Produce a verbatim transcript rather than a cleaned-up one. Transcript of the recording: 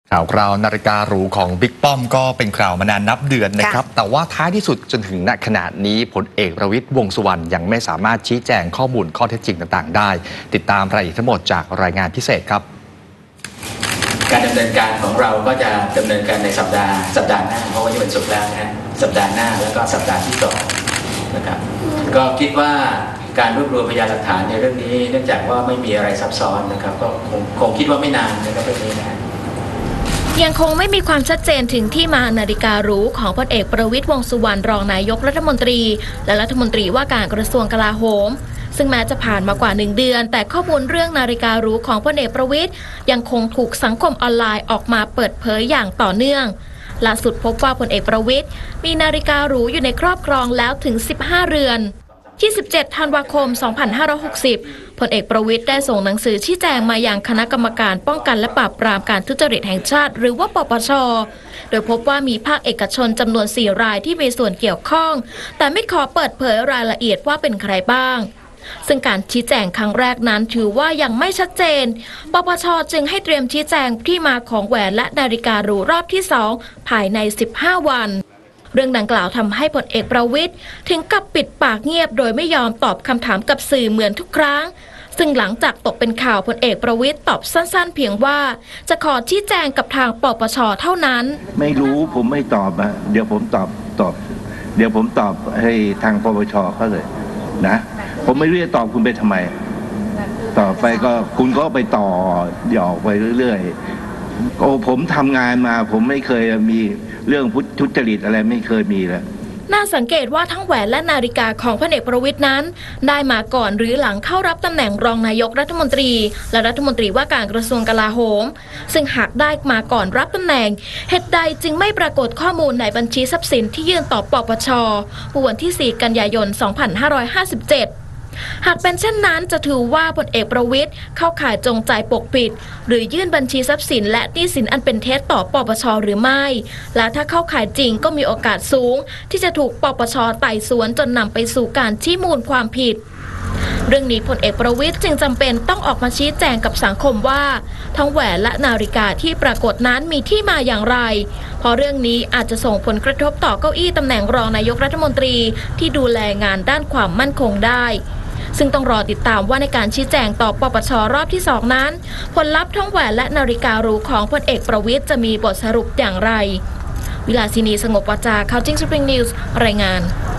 ข่าวคราวนาฬิกาหรูของบิ๊กป้อมก็เป็นข่าวมานานนับเดือนนะครับแต่ว่าท้ายที่สุดจนถึงณขณะนี้พลเอกประวิตรวงษ์สุวรรณยังไม่สามารถชี้แจงข้อมูลข้อเท็จจริงต่างๆได้ติดตามรายละเอียดทั้งหมดจากรายงานพิเศษครับการดำเนินการของเราก็จะดำเนินการในสัปดาห์สัปดาห์หน้าเพราะว่าจะเป็นศุกร์แล้วนะฮะสัปดาห์หน้าแล้วก็สัปดาห์ที่สองนะครับก็คิดว่าการรวบรวมพยานหลักฐานในเรื่องนี้เนื่องจากว่าไม่มีอะไรซับซ้อนนะครับก็คงคงคิดว่าไม่นานนะครับเรื่องนี้นะยังคงไม่มีความชัดเจนถึงที่มานาฬิกาหรูของพลเอกประวิตรวงษ์สุวรรณรองนายกรัฐมนตรีและรัฐมนตรีว่าการกระทรวงกลาโหมซึ่งแม้จะผ่านมากว่าหนึ่งเดือนแต่ข้อมูลเรื่องนาฬิกาหรูของพลเอกประวิตรยังคงถูกสังคมออนไลน์ออกมาเปิดเผยอย่างต่อเนื่องล่าสุดพบว่าพลเอกประวิตรมีนาฬิกาหรูอยู่ในครอบครองแล้วถึงสิบห้าเรือนยี่สิบเจ็ดธันวาคมสองพันห้าร้อยหกสิบพลเอกประวิตรได้ส่งหนังสือชี้แจงมายังคณะกรรมการป้องกันและปราบปรามการทุจริตแห่งชาติหรือว่าปปช.โดยพบว่ามีภาคเอกชนจำนวนสี่รายที่มีส่วนเกี่ยวข้องแต่ไม่ขอเปิดเผยรายละเอียดว่าเป็นใครบ้างซึ่งการชี้แจงครั้งแรกนั้นถือว่ายังไม่ชัดเจนปปช.จึงให้เตรียมชี้แจงที่มาของแหวนและนาฬิกาหรูรอบที่สองภายในสิบห้าวันเรื่องดังกล่าวทำให้พลเอกประวิตรถึงกับปิดปากเงียบโดยไม่ยอมตอบคำถามกับสื่อเหมือนทุกครั้งซึ่งหลังจากตกเป็นข่าวพลเอกประวิตรตอบสั้นๆเพียงว่าจะขอชี้แจงกับทางปปช.เท่านั้นไม่รู้ผมไม่ตอบอะเดี๋ยวผมตอบตอบเดี๋ยวผมตอบให้ทางปปช.เขาเลยนะผมไม่รู้จะตอบคุณไปทำไมต่อไปก็คุณก็ไปต่อหยอกไปเรื่อยๆโอ้ผมทำงานมาผมไม่เคยมีเรื่องทุจริตอะไรไม่เคยมีเลยน่าสังเกตว่าทั้งแหวนและนาฬิกาของพลเอกประวิตรนั้นได้มาก่อนหรือหลังเข้ารับตำแหน่งรองนายกรัฐมนตรีและรัฐมนตรีว่าการกระทรวงกลาโหมซึ่งหากได้มาก่อนรับตำแหน่งเหตุใดจึงไม่ปรากฏข้อมูลในบัญชีทรัพย์สินที่ยื่นต่อปปช.เมื่อวันที่สี่กันยายนสองพันห้าร้อยห้าสิบเจ็ดหากเป็นเช่นนั้นจะถือว่าพลเอกประวิตรเข้าข่ายจงใจปกปิดหรือยื่นบัญชีทรัพย์สินและหนี้สินอันเป็นเท็จต่อปปช.หรือไม่และถ้าเข้าข่ายจริงก็มีโอกาสสูงที่จะถูกปปช.ไต่สวนจนนำไปสู่การชี้มูลความผิดเรื่องนี้พลเอกประวิตรจึงจำเป็นต้องออกมาชี้แจงกับสังคมว่าทั้งแหวนและนาฬิกาที่ปรากฏนั้นมีที่มาอย่างไรเพราะเรื่องนี้อาจจะส่งผลกระทบต่อเก้าอี้ตำแหน่งรองนายกรัฐมนตรีที่ดูแลงานด้านความมั่นคงได้ซึ่งต้องรอติดตามว่าในการชี้แจงต่อปปช.รอบที่สองนั้นผลลัพธ์ทั้งแหวนและนาฬิกาหรูของพลเอกประวิตรจะมีบทสรุปอย่างไรวิลาสินีสงบวาจาข่าวจริงสปริงนิวส์รายงาน